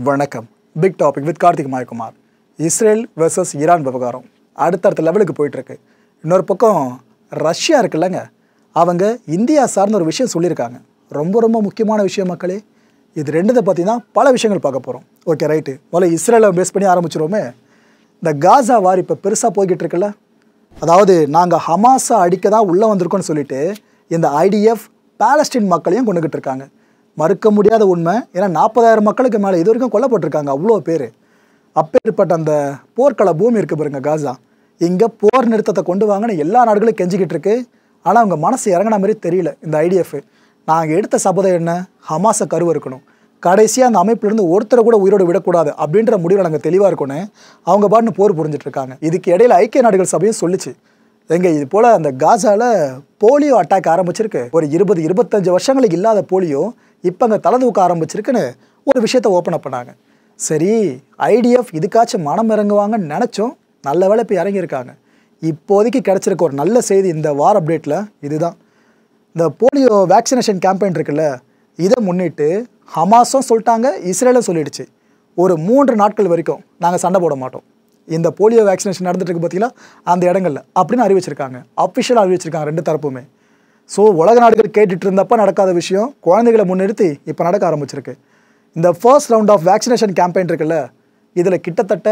வணக்கம். Big topic with Karthik Mayakumar. Israel versus Iran விவகாரம் அடுத்தடுத்த லெவலுக்கு போயிட்டுருக்கு. இன்னொரு பக்கம் ரஷ்யா இருக்குல்லங்க, அவங்க இந்தியா சார்ந்த ஒரு விஷயம் சொல்லியிருக்காங்க. ரொம்ப ரொம்ப முக்கியமான விஷயம் மக்களே. இது ரெண்டுத்தை பற்றி தான் பல விஷயங்கள் பார்க்க போகிறோம். ஓகே ரைட்டு, முதல்ல இஸ்ரேலை பேஸ் பண்ணி ஆரம்பிச்சிருவோமே. இந்த காசா வார் இப்போ பெருசாக போய்கிட்டு இருக்குல்ல, அதாவது நாங்கள் ஹமாஸை அடிக்க தான் உள்ளே வந்திருக்கோன்னு சொல்லிட்டு இந்த ஐடிஎஃப் பாலஸ்டீன் மக்களையும் கொண்டுகிட்டு இருக்காங்க. மறுக்க முடியாத உண்மை. ஏன்னா 40,000 மக்களுக்கு மேலே இது வரைக்கும் கொல்லப்பட்டிருக்காங்க. அவ்வளோ பேர். அப்பேற்பட்ட அந்த போர்க்கள பூமி இருக்குது பாருங்க காசா, இங்கே போர் நிறுத்தத்தை கொண்டு வாங்கன்னு எல்லா நாடுகளும் கெஞ்சிக்கிட்டு இருக்கு. ஆனால் அவங்க மனசு இறங்கின மாதிரி தெரியல. இந்த ஐடிஎஃப் நாங்கள் எடுத்த சபதம் என்ன, ஹமாஸை கருவ இருக்கணும், கடைசியாக அந்த அமைப்பிலிருந்து ஒருத்தரை கூட உயிரோடு விடக்கூடாது அப்படின்ற முடிவில் நாங்கள் தெளிவாக இருக்கணும். அவங்க பாட்டுன்னு போர் புரிஞ்சிட்ருக்காங்க. இதுக்கு இடையில ஐக்கிய நாடுகள் சபையும் சொல்லிச்சு, எங்கே இது போல் அந்த காசாவில் போலியோ அட்டாக் ஆரம்பிச்சிருக்கு, ஒரு 20-25 வருஷங்களுக்கு இல்லாத போலியோ இப்போ அங்கே தலை தூக்க ஆரம்பிச்சிருக்குன்னு ஒரு விஷயத்தை ஓப்பன் அப் பண்ணாங்க. சரி, ஐடிஎஃப் இதுக்காச்சும் மனம் இறங்குவாங்கன்னு நினச்சோம். நல்ல வேலை இப்போ இறங்கியிருக்காங்க. இப்போதைக்கு கிடச்சிருக்க ஒரு நல்ல செய்தி இந்த வார் அப்டேட்டில் இதுதான். இந்த போலியோ வேக்சினேஷன் கேம்பெயின் இருக்குல்ல, இதை முன்னிட்டு ஹமாஸும் சொல்லிட்டாங்க, இஸ்ரேலும் சொல்லிடுச்சு, ஒரு 3 நாட்கள் வரைக்கும் நாங்கள் சண்டை போட மாட்டோம். இந்த போலியோ வேக்சினேஷன் நடந்துட்டு இருக்கு பார்த்தீங்களா அந்த இடங்களில் அப்படின்னு அறிவிச்சிருக்காங்க. அஃபிஷியலாக அறிவிச்சிருக்காங்க ரெண்டு தரப்புமே. ஸோ உலக நாடுகள் கேட்டுட்டு இருந்தப்போ நடக்காத விஷயம் குழந்தைகளை முன்னிறுத்தி இப்போ நடக்க ஆரம்பிச்சிருக்கு. இந்த first round of vaccination campaign இருக்குல்ல, இதில் கிட்டத்தட்ட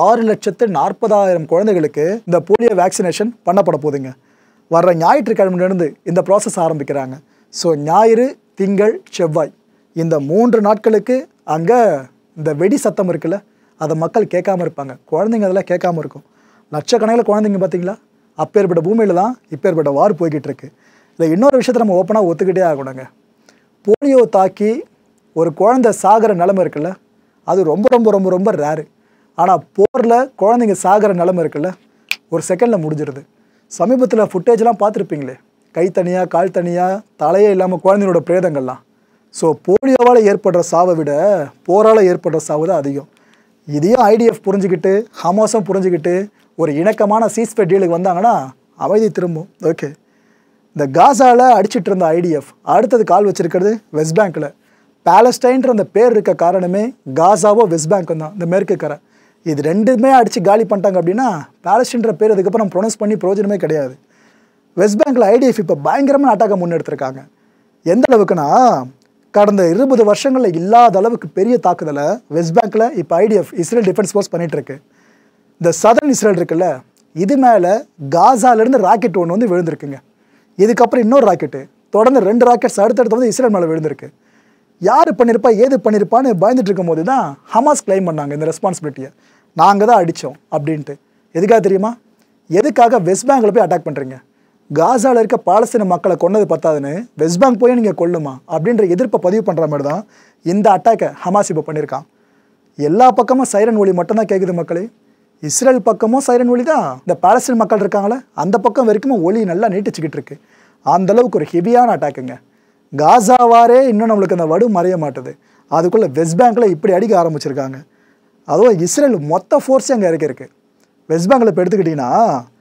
6,40,000 குழந்தைகளுக்கு இந்த போலியோ வேக்சினேஷன் பண்ணப்பட போகுதுங்க. வர்ற ஞாயிற்றுக்கிழமையிலிருந்து இந்த ப்ராசஸ் ஆரம்பிக்கிறாங்க. ஸோ ஞாயிறு, திங்கள், செவ்வாய் இந்த 3 நாட்களுக்கு அங்கே இந்த வெடி சத்தம் இருக்குல்ல, அதை மக்கள் கேட்காம இருப்பாங்க. குழந்தைங்க அதெல்லாம் கேட்காம இருக்கும். லட்சக்கணக்கில் குழந்தைங்க பார்த்தீங்களா, அப்பேற்பட்ட பூமியில் தான் இப்பேற்பட்ட வார் போய்கிட்டு இருக்கு. இல்லை, இன்னொரு விஷயத்தை நம்ம ஓப்பனாக ஒத்துக்கிட்டே ஆகணுங்க. போலியோ தாக்கி ஒரு குழந்தை சாகிற நிலைமை இருக்குல்ல, அது ரொம்ப ரொம்ப ரொம்ப ரொம்ப ரேரு. ஆனால் போரில் குழந்தைங்க சாகிற நிலைமை இருக்குல்ல, ஒரு செகண்டில் முடிஞ்சிருது. சமீபத்தில் ஃபுட்டேஜ்லாம் பார்த்துருப்பீங்களே, கை தனியாக கால் தனியாக தலையே இல்லாமல் குழந்தைங்களோட பிரேதங்கள்லாம். ஸோ போலியோவால் ஏற்படுற சாவை விட போரால் ஏற்படுற சாவு தான் அதிகம். இதையும் ஐடிஎஃப் புரிஞ்சுக்கிட்டு ஹமாஸும் புரிஞ்சுக்கிட்டு ஒரு இணக்கமான சீஸ்ஃபயர் டீலுக்கு வந்தாங்கன்னா அமைதி திரும்பும். ஓகே, இந்த காசாவில் அடிச்சிட்டு இருந்த ஐடிஎஃப் அடுத்தது கால் வச்சிருக்கிறது வெஸ்ட் பேங்க்கில். பாலஸ்டைன்ற அந்த பேர் இருக்க காரணமே காசாவோ வெஸ்ட் பேங்க்கும் தான், இந்த மேற்கு கரை. இது ரெண்டுமே அடித்து காலி பண்ணிட்டாங்க அப்படின்னா பாலஸ்டைன்ற பேர் அதுக்கப்புறம் ப்ரொனவுன்ஸ் பண்ணி பிரயோஜனமே கிடையாது. வெஸ்ட் பேங்க்கில் ஐடிஎஃப் இப்போ பயங்கரமான அட்டாக்கை முன்னெடுத்திருக்காங்க. எந்த அளவுக்குன்னா, கடந்த 20 வருஷங்களில் இல்லாத அளவுக்கு பெரிய தாக்குதலை வெஸ்ட் பேங்க்கில் இப்போ ஐடிஎஃப் இஸ்ரேல் டிஃபென்ஸ் ஃபோர்ஸ் பண்ணிகிட்ருக்கு. இந்த சதர்ன் இஸ்ரேல் இருக்குல்ல, இது மேலே காசாலேருந்து ராக்கெட் ஒன்று வந்து விழுந்திருக்குங்க. இதுக்கப்புறம் இன்னொரு ராக்கெட்டு, தொடர்ந்து 2 ராக்கெட்ஸ் அடுத்தடுத்து வந்து இஸ்ரேல் மேலே விழுந்திருக்கு. யார் பண்ணியிருப்பா ஏது பண்ணியிருப்பான்னு பயந்துட்டு இருக்கும் போது தான் ஹமாஸ் கிளைம் பண்ணாங்க இந்த ரெஸ்பான்சிபிலிட்டியை. நாங்கள் தான் அடித்தோம் அப்படின்ட்டு. எதுக்காக தெரியுமா? எதுக்காக வெஸ்ட் பேங்கில் போய் அட்டாக் பண்ணுறீங்க? காசாவில் இருக்க பாலஸ்தீன மக்களை கொன்னது பத்தாதுன்னு வெஸ்ட் பேங்க் போய் நீங்கள் கொல்லுமா அப்படின்ற எதிர்ப்பை பதிவு பண்ணுற மாதிரி தான் இந்த அட்டாக்கை ஹமாஸ் இப்போ பண்ணியிருக்கான். எல்லா பக்கமும் சைரன் ஒலி மட்டும்தான் கேட்குது மக்களே. இஸ்ரேல் பக்கமும் சைரன் ஒலி தான், இந்த பாலஸ்தீன் மக்கள் இருக்காங்களே அந்த பக்கம் வரைக்கும் ஒலி நல்லா நீட்டிச்சுக்கிட்டு இருக்கு. அந்தளவுக்கு ஒரு ஹெவியான அட்டாக்குங்க. காசாவாரே இன்னும் நம்மளுக்கு அந்த வடு மறைய மாட்டுது, அதுக்குள்ளே வெஸ்ட் பேங்கில் இப்படி அடிக்க ஆரம்பிச்சிருக்காங்க. அதுவும் இஸ்ரேல் மொத்த ஃபோர்ஸே அங்கே இருக்கு. வெஸ்ட் பேங்கில் இப்போ எடுத்துக்கிட்டிங்கன்னா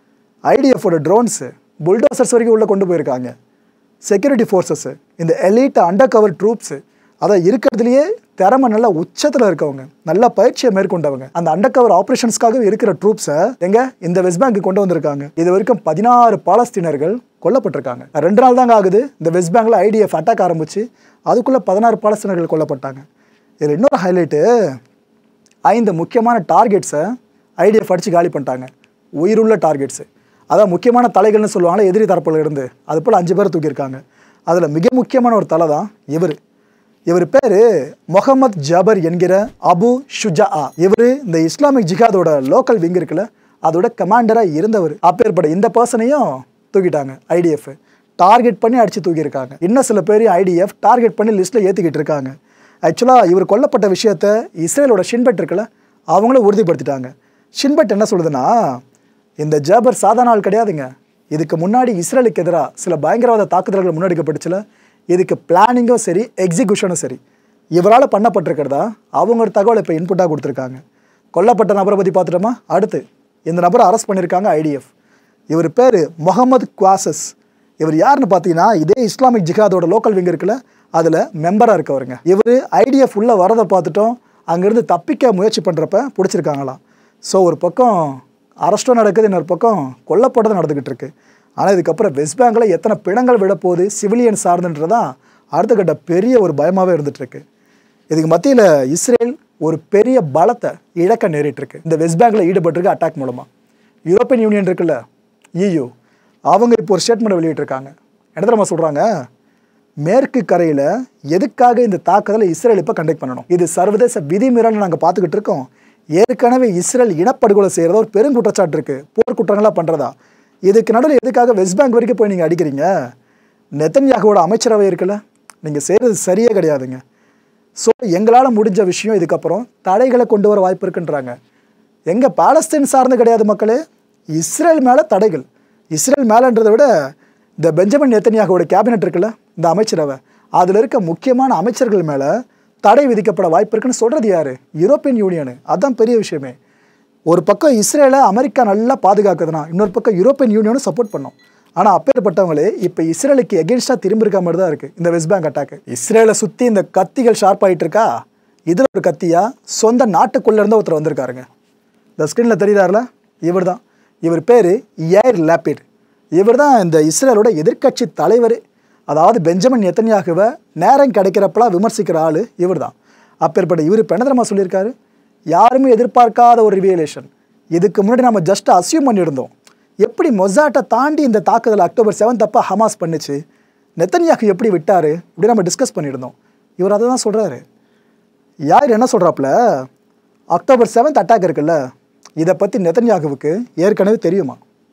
ஐடிஎஃபோட ட்ரோன்ஸு, புல்டோசர்ஸ் வரைக்கும் உள்ளே கொண்டு போயிருக்காங்க. செக்யூரிட்டி ஃபோர்ஸஸ்ஸு, இந்த எலீட் அண்டர் கவர் ட்ரூப்ஸு, அதை இருக்கிறதுலையே திறமை நல்லா உச்சத்தில் இருக்கவங்க, நல்லா பயிற்சியை மேற்கொண்டவங்க, அந்த அண்டர் கவர் ஆப்ரேஷன்ஸ்க்காக இருக்கிற ட்ரூப்ஸை எங்கே இந்த வெஸ்ட் பேங்க்கு கொண்டு வந்திருக்காங்க. இது வரைக்கும் 16 பாலஸ்தீனர்கள் கொல்லப்பட்டிருக்காங்க. 2 நாள் தாங்க ஆகுது இந்த வெஸ்ட் பேங்கில் ஐடிஎஃப் அட்டாக் ஆரம்பிச்சு, அதுக்குள்ளே 16 பாலஸ்தீனர்கள் கொல்லப்பட்டாங்க. இதில் இன்னொரு ஹைலைட்டு, 5 முக்கியமான டார்கெட்ஸை ஐடிஎஃப் அடித்து காலி பண்ணிட்டாங்க. உயிருள்ள டார்கெட்ஸு, அதான் முக்கியமான தலைகள்னு சொல்லுவாங்களே எதிரி தரப்பில் இருந்து, அது போல் 5 பேர் தூக்கியிருக்காங்க. அதில் மிக முக்கியமான ஒரு தலை தான் இவர் பேர் முகமது ஜபர் என்கிற அபு ஷுஜா. இவர் இந்த இஸ்லாமிக் ஜிஹாதோட லோக்கல் விங் இருக்குல்ல, அதோட கமாண்டராக இருந்தவர். அப்பேற்பட்ட இந்த பர்சனையும் தூக்கிட்டாங்க. ஐடிஎஃப் டார்கெட் பண்ணி அடித்து தூக்கியிருக்காங்க. இன்னும் சில பேரையும் ஐடிஎஃப் டார்கெட் பண்ணி லிஸ்ட்டில் ஏற்றிக்கிட்டு இருக்காங்க. ஆக்சுவலாக இவர் கொல்லப்பட்ட விஷயத்தை இஸ்ரேலோட ஷின்பெட் இருக்குல்ல, அவங்களும் உறுதிப்படுத்திட்டாங்க. ஷின்பெட் என்ன சொல்லுதுன்னா, இந்த ஜபர் சாதாரண ஆள் கிடையாதுங்க. இதுக்கு முன்னாடி இஸ்ரேலுக்கு எதிராக சில பயங்கரவாத தாக்குதல்கள் முன்னெடுக்கப்பட்டுச்சுல, இதுக்கு பிளானிங்கும் சரி எக்ஸிக்யூஷனும் சரி இவரால் பண்ணப்பட்டிருக்கிறதா அவங்களோட தகவலை இப்போ இன்புட்டாக கொடுத்துருக்காங்க. கொல்லப்பட்ட நபரை பற்றி பார்த்துட்டோமா, அடுத்து இந்த நபரை அரெஸ்ட் பண்ணியிருக்காங்க ஐடிஎஃப். இவர் பேர் முகமது குவாசஸ். இவர் யாருன்னு பார்த்தீங்கன்னா, இதே இஸ்லாமிக் ஜிஹாதோட லோக்கல் விங் இருக்குல்ல, அதில் மெம்பராக இருக்கவருங்க. இவர் ஐடிஎஃப் உள்ள வரதை பார்த்துட்டோம், அங்கேருந்து தப்பிக்க முயற்சி பண்ணுறப்ப பிடிச்சிருக்காங்களாம். ஸோ ஒரு பக்கம் அரெஸ்ட்டும் நடக்குது, இன்னொரு பக்கம் கொல்லப்பட்டதும் நடந்துக்கிட்டு இருக்கு. ஆனால் இதுக்கப்புறம் வெஸ்ட் பேங்கில் எத்தனை பிணங்கள் விடப்போகுது சிவிலியன் சார்ந்துன்றதான் அடுத்த கட்ட பெரிய ஒரு பயமாகவே இருந்துகிட்ருக்கு. இதுக்கு மத்தியில் இஸ்ரேல் ஒரு பெரிய பலத்தை இழக்க நேரிட்டிருக்கு இந்த வெஸ்ட் பேங்கில் ஈடுபட்டிருக்க அட்டாக் மூலமாக. யூரோப்பியன் யூனியன் இருக்குல்ல, EU, அவங்க இப்போ ஒரு ஸ்டேட்மெண்ட் வெளியிட்டிருக்காங்க. என்ன தெரியுமா சொல்கிறாங்க? மேற்கு கரையில் எதுக்காக இந்த தாக்குதலை இஸ்ரேல் இப்போ கண்டக்ட் பண்ணணும்? இது சர்வதேச விதிமீறல்னு நாங்கள் பார்த்துக்கிட்டு இருக்கோம். ஏற்கனவே இஸ்ரேல் இனப்படுகொலை செய்கிறதா ஒரு பெருங்குற்றச்சாட்டு இருக்குது, போர்க்குற்றங்களாக பண்ணுறதா. இதுக்கு நடுவில் எதுக்காக வெஸ்ட் பேங்க் வரைக்கும் போய் நீங்கள் அடிக்கிறீங்க? நெத்தன்யாகுவோட அமைச்சரவை இருக்குல்ல, நீங்கள் செய்கிறது சரியே கிடையாதுங்க. ஸோ எங்களால் முடிஞ்ச விஷயம் இதுக்கப்புறம் தடைகளை கொண்டு வர வாய்ப்பு இருக்குன்றாங்க. எங்கள் பாலஸ்தீன் சார்ந்து கிடையாது மக்களே, இஸ்ரேல் மேலே தடைகள். இஸ்ரேல் மேலேன்றதை விட இந்த பெஞ்சமின் நெத்தன்யாகுவோட கேபினெட் இருக்குல்ல, இந்த அமைச்சரவை, அதில் இருக்க முக்கியமான அமைச்சர்கள் மேலே தடை விதிக்கப்பட வாய்ப்பு இருக்குன்னு சொல்கிறது யார்? European union. அதுதான் பெரிய விஷயமே. ஒரு பக்கம் இஸ்ரேலை அமெரிக்கா நல்லா பாதுகாக்குதுன்னா இன்னொரு பக்கம் யூரோப்பியன் யூனியனும் சப்போர்ட் பண்ணும். ஆனால் அப்பேற்பட்டவங்களே இப்போ இஸ்ரேலுக்கு எகென்ஸ்டாக திரும்பி இருக்க மாதிரி தான் இருக்குது இந்த வெஸ்ட் பேங்க் அட்டாக்கு. இஸ்ரேலை சுற்றி இந்த கத்திகள் ஷார்ப் ஆகிட்டு இருக்கா. இதில் ஒரு கத்தியா சொந்த நாட்டுக்குள்ளே இருந்து ஒருத்தர் வந்திருக்காருங்க. இந்த ஸ்க்ரீனில் தெரியுறாருல, இவர் தான். இவர் பேர் யாயிர் லாபிட். இவர் தான் இந்த இஸ்ரேலோட எதிர்க்கட்சி தலைவர். அதாவது பெஞ்சமின் நெத்தன்யாகுவை நேரம் கிடைக்கிறப்பெல்லாம் விமர்சிக்கிற ஆள் இவர் தான். அப்பேற்பட்ட இவர் இப்போ என்ன தெரியுமா சொல்லியிருக்காரு? யாருமே எதிர்பார்க்காத ஒரு ரிவியலேஷன். இதுக்கு முன்னாடி நம்ம ஜஸ்ட் அசியூம் பண்ணியிருந்தோம். எப்படி மொசாட்டை தாண்டி இந்த தாக்குதல் October 7 அப்போ ஹமாஸ் பண்ணுச்சு, நெத்தன்யாகு எப்படி விட்டார், இப்படி நம்ம டிஸ்கஸ் பண்ணியிருந்தோம். இவர் அதை தான் சொல்கிறாரு. யார் என்ன சொல்கிறாப்புல, October 7 அட்டாக் இருக்குல்ல, இதை பற்றி நெத்தன்யாகுவுக்கு ஏற்கனவே தெரியுமா.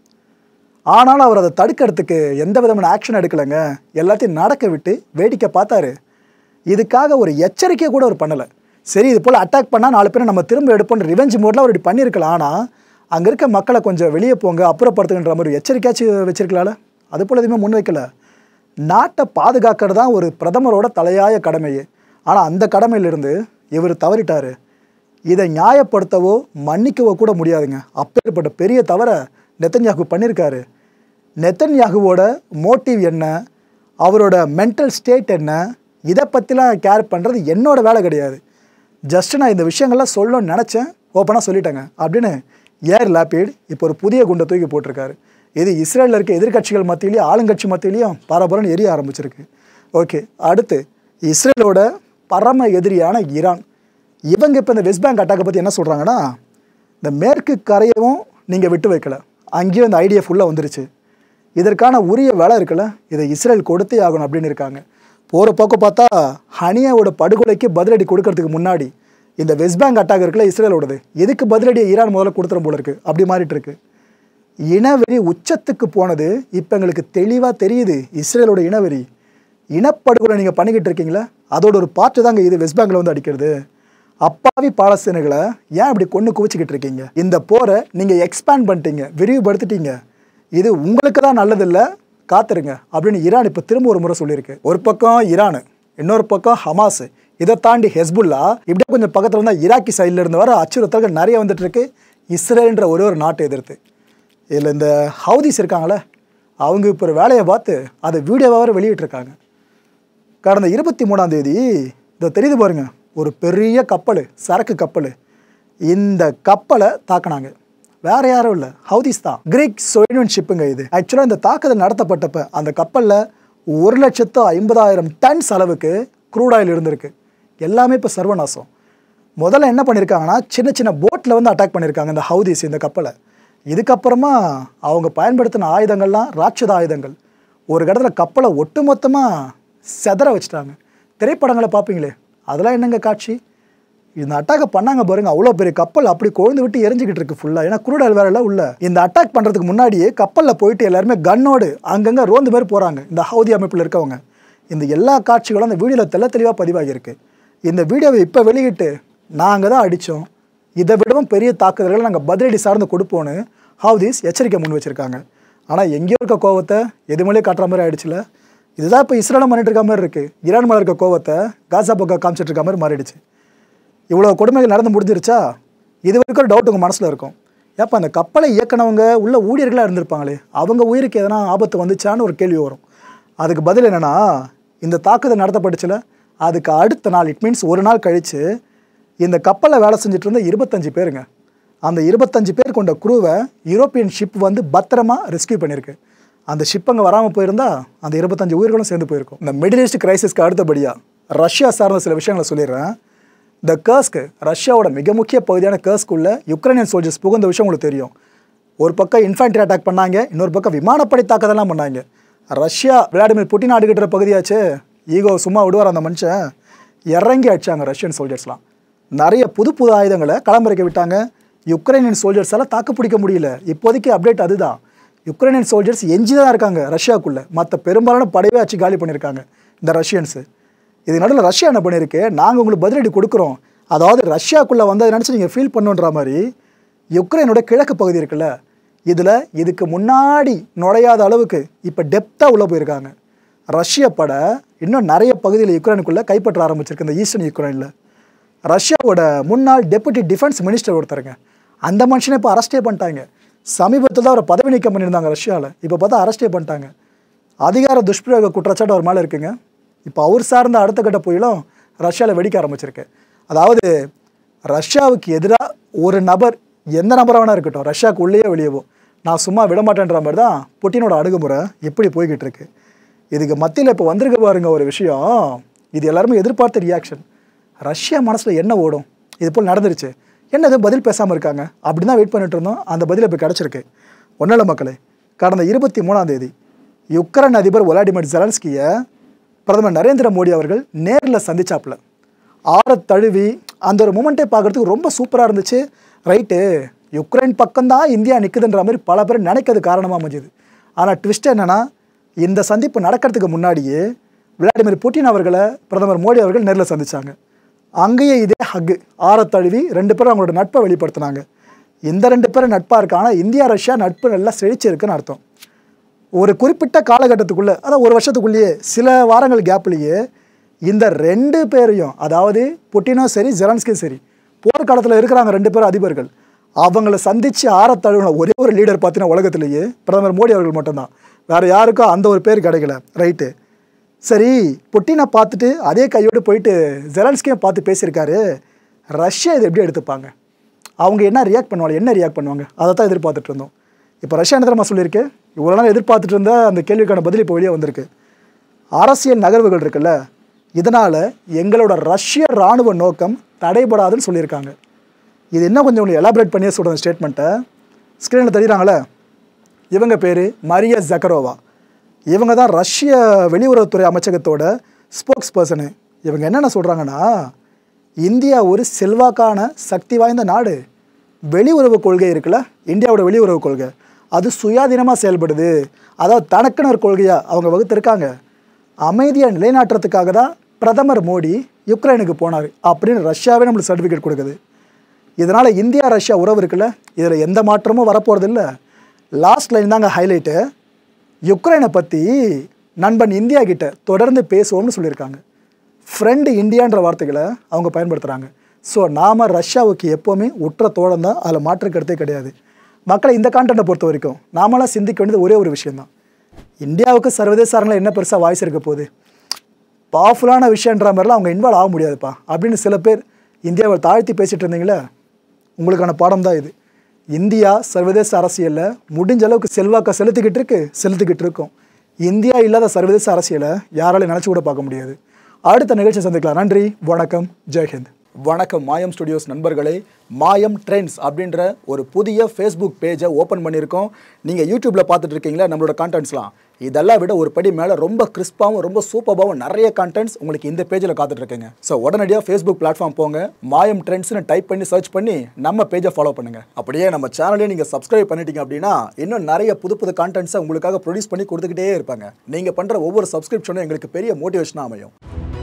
ஆனாலும் அவர் அதை தடுக்கிறதுக்கு எந்த விதமான ஆக்ஷன் எடுக்கலைங்க. எல்லாத்தையும் நடக்க விட்டு வேடிக்கை பார்த்தாரு. இதுக்காக ஒரு எச்சரிக்கை கூட அவர் பண்ணலை. சரி, இது போல் அட்டாக் பண்ணால் 4 பேரை நம்ம திரும்ப எடுப்போன்ற ரிவெஞ்ச் மோடில் அவர் இப்படி பண்ணியிருக்கலாம். ஆனால் அங்கே இருக்க மக்களை கொஞ்சம் வெளியே போங்க, அப்புறப்படுத்துகின்ற மாதிரி எச்சரிக்கையாச்சும் வச்சிருக்கலாம்ல. அது போல் எதுவுமே முன் வைக்கல. நாட்டை பாதுகாக்கிறது தான் ஒரு பிரதமரோட தலையாய கடமையே. ஆனால் அந்த கடமையிலிருந்து இவர் தவறிட்டார். இதை நியாயப்படுத்தவோ மன்னிக்கவோ கூட முடியாதுங்க. அப்பேற்பட்ட பெரிய தவறை நெத்தன்யாகு பண்ணியிருக்காரு. நெத்தன்யாகுவோட மோட்டிவ் என்ன, அவரோட மென்டல் ஸ்டேட் என்ன, இதை பற்றிலாம் கேர் பண்ணுறது என்னோட வேலை கிடையாது. ஜஸ்ட்டு நான் இந்த விஷயங்கள்லாம் சொல்லணும்னு நினச்சேன், ஓப்பனாக சொல்லிட்டேங்க அப்படின்னு யாயிர் லாபிட் இப்போ ஒரு புதிய குண்டை தூக்கி போட்டிருக்காரு. இது இஸ்ரேலில் இருக்க எதிர்கட்சிகள் மத்தியிலையும் ஆளுங்கட்சி மத்தியிலையும் பரபரன்னு எரிய ஆரம்பிச்சிருக்கு. ஓகே, அடுத்து இஸ்ரேலோட பரம எதிரியான ஈரான். இவங்க இப்போ இந்த வெஸ்ட் பேங்க் அட்டாக்கை பற்றி என்ன சொல்கிறாங்கன்னா, இந்த மேற்கு கரையவும் நீங்கள் விட்டு வைக்கல, அங்கேயும் இந்த ஐடியா ஃபுல்லாக வந்துருச்சு, இதற்கான உரிய வேலை இருக்குல்ல, இதை இஸ்ரேல் கொடுத்தே ஆகணும் அப்படின்னு இருக்காங்க. போகிற பக்கம் பார்த்தா ஹனியாவோட படுகொலைக்கு பதிலடி கொடுக்கறதுக்கு முன்னாடி இந்த வெஸ்ட் பேங்க் அட்டாக் இருக்குல்ல இஸ்ரேலோடது, எதுக்கு பதிலடியை ஈரான் முதல்ல கொடுத்துற போல இருக்குது, அப்படி மாறிட்டு இருக்கு. இனவெறி உச்சத்துக்கு போனது இப்போ எங்களுக்கு தெளிவாக தெரியுது. இஸ்ரேலோட இனவெறி, இனப்படுகொலை நீங்கள் பண்ணிக்கிட்டு இருக்கீங்களா, அதோட ஒரு பார்ட்டு தாங்க இது வெஸ்ட் பேங்கில் வந்து அடிக்கிறது. அப்பாவி பாலஸ்தீனர்களை ஏன் இப்படி கொண்டு குவிச்சிக்கிட்டு இருக்கீங்க? இந்த போரை நீங்கள் எக்ஸ்பேண்ட் பண்ணிட்டீங்க, விரிவுபடுத்திட்டீங்க. இது உங்களுக்கு தான் நல்லதில்லை, காத்துருங்க அப்படின்னு ஈரான் இப்போ திரும்ப ஒரு முறை சொல்லியிருக்கு. ஒரு பக்கம் ஈரான், இன்னொரு பக்கம் ஹமாஸ், இதை தாண்டி ஹெஸ்புல்லா, இப்படியே கொஞ்சம் பக்கத்தில் இருந்தால் ஈராக்கி சைடில் இருந்து வர அச்சுறுத்தல்கள் நிறைய வந்துட்டு இருக்கு இஸ்ரேல்ன்ற ஒரு நாட்டை எதிர்த்து. இதில் இந்த ஹவுதிஸ் இருக்காங்களே, அவங்க இப்போ ஒரு வேலையை பார்த்து அதை வீடியோவாக வெளியிட்டிருக்காங்க. கடந்த 23ஆம் தேதி இதை தெரியுது பாருங்க, ஒரு பெரிய கப்பல், சரக்கு கப்பல், இந்த கப்பலை தாக்கினாங்க. வேறு யாரும் இல்லை, ஹவுதிஸ் தான். கிரீக் சொயினுன் ஷிப்புங்க இது. ஆக்சுவலாக இந்த தாக்குதல் நடத்தப்பட்டப்ப அந்த கப்பலில் 1,50,000 டன்ஸ் அளவுக்கு க்ரூட் ஆயில் இருந்திருக்கு. எல்லாமே இப்போ சர்வநாசம். முதல்ல என்ன பண்ணியிருக்காங்கன்னா, சின்ன சின்ன போட்டில் வந்து அட்டாக் பண்ணியிருக்காங்க இந்த ஹவுதிஸ் இந்த கப்பலை. இதுக்கப்புறமா அவங்க பயன்படுத்தின ஆயுதங்கள்லாம் ராட்சத ஆயுதங்கள். ஒரு இடத்துல கப்பலை ஒட்டுமொத்தமாக செதற வச்சுட்டாங்க. திரைப்படங்களை பார்ப்பீங்களே, அதெல்லாம் என்னங்க காட்சி. இந்த அட்டாக்கை பண்ணாங்க பாருங்க, அவ்வளோ பெரிய கப்பல் அப்படி கொழுந்து விட்டு எரிஞ்சிக்கிட்டு இருக்கு ஃபுல்லாக. ஏன்னா குரூட் ஆயில் வேற எல்லாம் உள்ள. இந்த அட்டாக் பண்ணுறதுக்கு முன்னாடியே கப்பலில் போயிட்டு எல்லாருமே கன்னோடு அங்கங்கே ரோந்து மாதிரி போகிறாங்க இந்த ஹவுதி அமைப்பில் இருக்கவங்க. இந்த எல்லா காட்சிகளும் அந்த வீடியோவில் தெளிவாக பதிவாகியிருக்கு. இந்த வீடியோவை இப்போ வெளியிட்டு நாங்கள் தான் அடித்தோம், இதை விடவும் பெரிய தாக்குதல்களை நாங்கள் பதிலடி சார்ந்து கொடுப்போன்னு ஹவுதிஸ் எச்சரிக்கை முன் வச்சுருக்காங்க. ஆனால் எங்கேயோ இருக்க கோவத்தை எதுமேலே காட்டுற மாதிரி ஆயிடுச்சுல. இதுதான் இப்போ இஸ்ரேலும் பண்ணிட்டு இருக்க மாதிரி இருக்குது. ஈரான் மேலே இருக்க கோவத்தை காசா பக்கம் காமிச்சிட்டு இருக்க மாதிரி மாறிடுச்சு. இவ்வளோ கொடுமைகள் நடந்து முடிஞ்சிருச்சா? இது வரைக்கும் ஒரு டவுட் உங்கள் மனசில் இருக்கும். ஏப்பா அந்த கப்பலை இயக்குனவங்க உள்ள ஊழியர்களாக இருந்திருப்பாங்களே, அவங்க உயிருக்கு எதனா ஆபத்து வந்துச்சான்னு ஒரு கேள்வி வரும். அதுக்கு பதில் என்னென்னா, இந்த தாக்குதல் நடத்தப்பட்டுச்சுல, அதுக்கு அடுத்த நாள், இட் மீன்ஸ் ஒரு நாள் கழித்து இந்த கப்பலில் வேலை செஞ்சுட்டு இருந்த 25 பேருங்க. அந்த 25 பேர் கொண்ட குரூவை யூரோப்பியன் ஷிப் வந்து பத்திரமா ரெஸ்கியூ பண்ணியிருக்கு. அந்த ஷிப் அங்கே வராமல் போயிருந்தா அந்த 25 உயிர்களும் சேர்ந்து போயிருக்கும். இந்த மிடில் ஈஸ்ட் கிரைசிஸ்க்கு அடுத்தபடியாக ரஷ்யா சார்ந்த சில விஷயங்களை சொல்லிடுறேன். இந்த கர்ஸ்க்கு, ரஷ்யாவோட மிக முக்கிய பகுதியான கர்ஸ்க்குள்ள யுக்ரைனியன் சோல்ஜர்ஸ் புகுந்த விஷயம் உங்களுக்கு தெரியும். ஒரு பக்கம் இன்ஃபேண்ட்ரி அட்டாக் பண்ணாங்க, இன்னொரு பக்கம் விமானப்படை தாக்குதலாம் பண்ணாங்க. ரஷ்யா விளாடிமிர் புட்டின் ஆடுகிற பகுதியாச்சு, ஈகோ சும்மா விடுவார் அந்த மனுஷன், இறங்கி அடிச்சாங்க ரஷ்யன் சோல்ஜர்ஸ்லாம். நிறைய புது புது ஆயுதங்களை களமிறக்க விட்டாங்க. யுக்ரைனியன் சோல்ஜர்ஸால் தாக்கு பிடிக்க முடியல. இப்போதைக்கு அப்டேட் அதுதான். யுக்ரைனியன் சோல்ஜர்ஸ் எஞ்சி தான் இருக்காங்க ரஷ்யாவுக்குள்ளே. மற்ற பெரும்பாலான படையே ஆச்சு காலி பண்ணியிருக்காங்க இந்த ரஷ்யன்ஸு. இது நடுவில் ரஷ்யா என்ன பண்ணியிருக்கு, நாங்கள் உங்களுக்கு பதிலடி கொடுக்குறோம், அதாவது ரஷ்யாவுக்குள்ளே வந்து அதை நினச்சி நீங்கள் ஃபீல் பண்ணுன்ற மாதிரி யுக்ரைனோட கிழக்கு பகுதி இருக்குல்ல, இதில் இதுக்கு முன்னாடி நுழையாத அளவுக்கு இப்போ டெப்த்தாக உள்ளே போயிருக்காங்க. ரஷ்ய படை இன்னும் நிறைய பகுதியில் யுக்ரைனுக்குள்ளே கைப்பற்ற ஆரம்பிச்சிருக்கு. இந்த ஈஸ்டர்ன் யுக்ரைனில் ரஷ்யாவோட முன்னாள் டெபுட்டி டிஃபென்ஸ் மினிஸ்டர் ஒருத்தருங்க, அந்த மனுஷனை இப்போ அரெஸ்டே பண்ணிட்டாங்க. சமீபத்தில் தான் அவரை பதவி நீக்கம் பண்ணியிருந்தாங்க ரஷ்யாவில், இப்போ பார்த்தா அரெஸ்டே பண்ணிட்டாங்க. அதிகார துஷ்பிரயோக குற்றச்சாட்டு அவர் மேலே இருக்குங்க. இப்போ அவர் சார்ந்த அடுத்த கட்ட புயலும் ரஷ்யாவில் வெடிக்க ஆரம்பிச்சிருக்கு. அதாவது ரஷ்யாவுக்கு எதிராக ஒரு நபர், எந்த நபராக வேணா இருக்கட்டும், ரஷ்யாவுக்கு உள்ளேயோ வெளியவோ, நான் சும்மா விடமாட்டேன்ற மாதிரி தான் புட்டினோட அணுகுமுறை எப்படி போய்கிட்டு இருக்கு. இதுக்கு மத்தியில் இப்போ வந்திருக்க பாருங்க ஒரு விஷயம், இது எல்லாருமே எதிர்பார்த்த ரியாக்ஷன். ரஷ்யா மனசில் என்ன ஓடும், இது போல் நடந்துருச்சு, என்ன எதுவும் பதில் பேசாமல் இருக்காங்க அப்படின்னு தான் வெயிட் பண்ணிட்டு இருந்தோம். அந்த பதில் இப்போ கிடச்சிருக்கு. ஒன்றில் மக்களே, கடந்த 23ஆம் தேதி யுக்ரைன் அதிபர் வோலடிமிர் ஜெலன்ஸ்கியை பிரதமர் நரேந்திர மோடி அவர்கள் நேரில் சந்திச்சாப்புல. ஆற தழுவி அந்த ஒரு மூமெண்ட்டை பார்க்குறதுக்கு ரொம்ப சூப்பராக இருந்துச்சு. ரைட்டு, யுக்ரைன் பக்கம்தான் இந்தியா நிற்குதுன்ற மாதிரி பல பேர் நினைக்கிறது காரணமாக அமைஞ்சுது. ஆனால் ட்விஸ்ட் என்னென்னா, இந்த சந்திப்பு நடக்கிறதுக்கு முன்னாடியே விளாடிமிர் புட்டின் அவர்களை பிரதமர் மோடி அவர்கள் நேரில் சந்தித்தாங்க. அங்கேயே இதே ஹக்கு, ஆற தழுவி 2 பேரும் அவங்களோட நட்பை வெளிப்படுத்தினாங்க. இந்த 2 பேரும் நட்பாக இருக்கு. ஆனால் இந்தியா ரஷ்யா நட்பு நல்லா செழிச்சிருக்குன்னு அர்த்தம். ஒரு குறிப்பிட்ட காலகட்டத்துக்குள்ளே, அதாவது ஒரு வருஷத்துக்குள்ளேயே, சில வாரங்கள் கேப்லேயே இந்த 2 பேரையும், அதாவது புட்டினும் சரி ஜெலன்ஸ்கியும் சரி, போர்க்காலத்தில் இருக்கிறாங்க 2 பேரும் அதிபர்கள், அவங்கள சந்தித்து ஆற தழுவின ஒரே ஒரு லீடர் பார்த்தீங்கன்னா உலகத்திலேயே பிரதமர் மோடி அவர்கள் மட்டும்தான். வேறு யாருக்கும் அந்த ஒரு பேர் கிடைக்கல. ரைட்டு, சரி, புட்டினை பார்த்துட்டு அதே கையோடு போயிட்டு ஜெலன்ஸ்கியை பார்த்து பேசியிருக்காரு. ரஷ்யா இதை எப்படி எடுத்துப்பாங்க, அவங்க என்ன ரியாக்ட் பண்ணுவாங்க, அதை தான் எதிர்பார்த்துட்டு இருந்தோம். இப்போ ரஷ்யா என்ன தெரியுமா சொல்லியிருக்கு, இவ்வளோ நாள் எதிர்பார்த்துட்டு இருந்த அந்த கேள்விக்கான பதில் இப்போ வெளியே வந்திருக்கு. அரசியல் நகர்வுகள் இருக்குல்ல, இதனால் எங்களோட ரஷ்ய இராணுவ நோக்கம் தடைபடாதுன்னு சொல்லியிருக்காங்க. இது என்ன கொஞ்சம் உங்களுக்கு எலாபரேட் பண்ணியே சொல்கிற ஸ்டேட்மெண்ட்டை ஸ்க்ரீனில் தெரியுறாங்களே, இவங்க பேர் மரியா ஜக்கரோவா. இவங்க தான் ரஷ்ய வெளியுறவுத்துறை அமைச்சகத்தோட ஸ்போக்ஸ் பர்சனு. இவங்க என்னென்ன சொல்கிறாங்கன்னா, இந்தியா ஒரு செல்வாக்கான சக்தி வாய்ந்த நாடு, வெளியுறவு கொள்கை இருக்குல்ல, இந்தியாவோட வெளியுறவு கொள்கை அது சுயாதீனமாக செயல்படுது, அதாவது தனக்குன்னு ஒரு கொள்கையாக அவங்க வகுத்திருக்காங்க. அமைதியை நிலைநாட்டுறதுக்காக தான் பிரதமர் மோடி யுக்ரைனுக்கு போனார் அப்படின்னு ரஷ்யாவே நம்மளுக்கு சர்டிஃபிகேட் கொடுக்குது. இதனால் இந்தியா ரஷ்யா உறவு இருக்குல்ல, இதில் எந்த மாற்றமும் வரப்போகிறது இல்லை. லாஸ்ட் லைன் தாங்க ஹைலைட்டு, யுக்ரைனை பற்றி நண்பன் இந்தியா கிட்ட தொடர்ந்து பேசுவோம்னு சொல்லியிருக்காங்க. ஃப்ரெண்டு இந்தியான்ற வார்த்தைகளை அவங்க பயன்படுத்துகிறாங்க. ஸோ நாம் ரஷ்யாவுக்கு எப்போவுமே உற்ற தோழன் தான், அதில் மாற்று கருத்தே கிடையாது. மக்களை இந்த கான்டென்ட்டை பொறுத்த வரைக்கும் நாமெல்லாம் சிந்திக்க வேண்டியது ஒரே ஒரு விஷயந்தான், இந்தியாவுக்கு சர்வதேச அரங்கில் என்ன பெருசாக வாய்ஸ் இருக்க போகுது, பவர்ஃபுல்லான விஷயன்ற மாதிரிலாம் அவங்க இன்வால்வ் ஆக முடியாதுப்பா அப்படின்னு சில பேர் இந்தியாவை தாழ்த்தி பேசிகிட்டு இருந்தீங்களே, உங்களுக்கான பாடம் தான் இது. இந்தியா சர்வதேச அரசியலில் முடிஞ்ச அளவுக்கு செல்வாக்கை செலுத்திக்கிட்டு இருக்கும். இந்தியா இல்லாத சர்வதேச அரசியலை யாராலையும் நினச்சி கூட பார்க்க முடியாது. அடுத்த நிகழ்ச்சி சந்திக்கலாம். நன்றி, வணக்கம், ஜெய்ஹிந்த். வணக்கம் மாயம் ஸ்டுடியோஸ் நண்பர்களே. மாயம் ட்ரெண்ட்ஸ் அப்படின்ற ஒரு புதிய ஃபேஸ்புக் பேஜை ஓப்பன் பண்ணியிருக்கோம். நீங்கள் யூடியூப்பில் பார்த்துட்டு இருக்கீங்களா நம்மளோட கான்டென்ட்ஸ்லாம், இதெல்லாம் விட ஒரு படி மேலே ரொம்ப கிறிஸ்பாகவும் ரொம்ப சூப்பராகவும் நிறைய கான்டென்ட்ஸ் உங்களுக்கு இந்த பேஜில் காத்துட்ருக்குங்க. ஸோ உடனடியாக ஃபேஸ்புக் பிளாட்ஃபார்ம் போங்க, மாயம் ட்ரெண்ட்ஸ்னு டைப் பண்ணி சர்ச் பண்ணி நம்ம பேஜை ஃபாலோ பண்ணுங்கள். அப்படியே நம்ம சேனலையும் நீங்கள் சப்ஸ்கிரைப் பண்ணிட்டீங்க அப்படின்னா இன்னும் நிறைய புது புது கான்டென்ட்ஸை உங்களுக்காக ப்ரொடியூஸ் பண்ணி கொடுத்துக்கிட்டே இருப்பாங்க. நீங்கள் பண்ணுற ஒவ்வொரு சப்ஸ்கிரிப்ஷனும் எங்களுக்கு பெரிய மோட்டிவேஷனாக அமையும்.